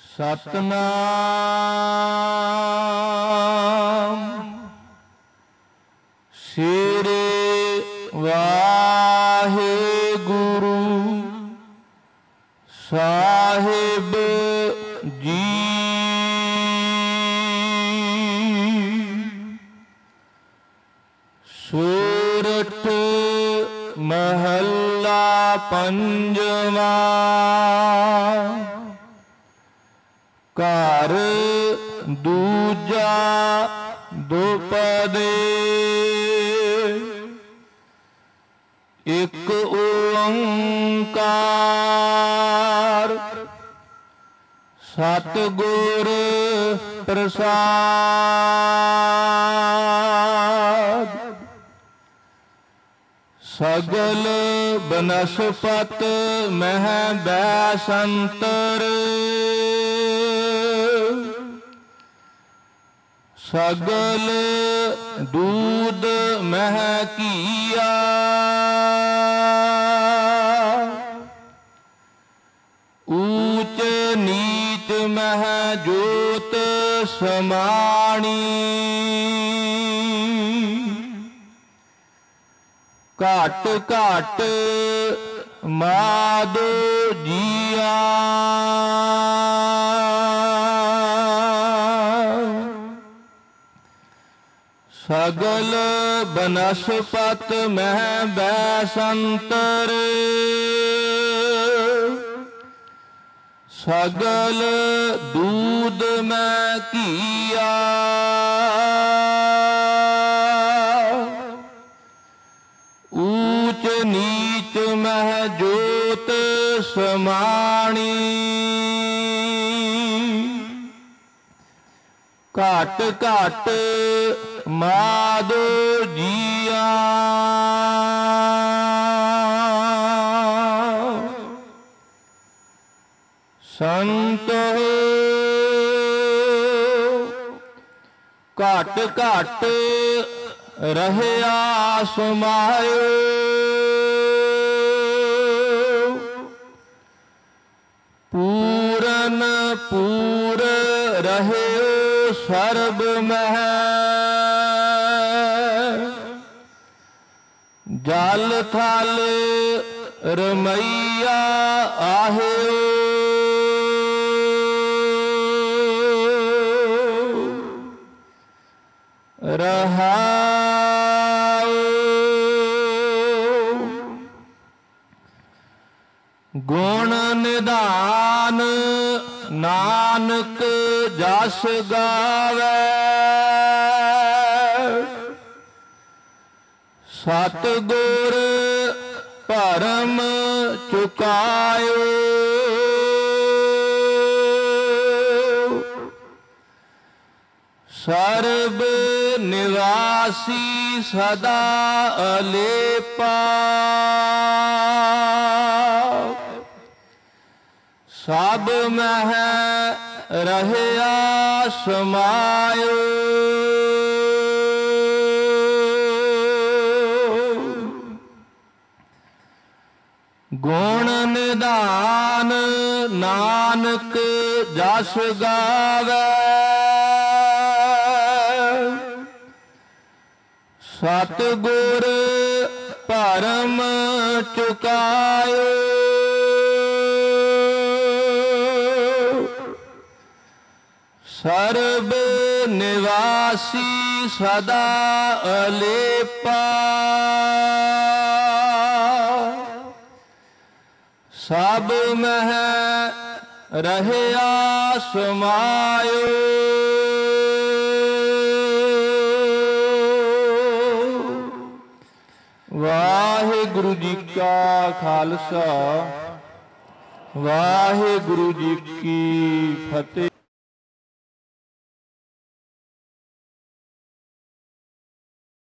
सतनाम श्री वाहिगुरु साहिब जी। सूरत महला पंजवा। घर दूजा दुपदे। एक ओंकार सतगुर प्रसाद। सगल बनस्पत मह बैसंतर। सगल दूध मह किया। ऊच नीच मह जोत समाणी। घट घट माधो जिया। सगल बनस्पत मह बैसंतर। सगल दूध में किया। ऊच नीच मह जोत समाणी। घट घट माधो जिया। संत घट घट रहया समायो। पूरन पूर रहे सर्ब मह। जल थल रमैया आहे। रहाओ गुण निधान नानक जस गावे। सतगुर भरम चुकायो। सर्ब निवासी सदा अलेपा। सब मह रहया समायो। गुण निधान नानक जस गावे। सतगुर भरम चुकायो। सर्ब निवासी सदा अलेपा। सब मह रहया समायो। वाहिगुरु जी का खालसा वाहिगुरु जी की फतेह।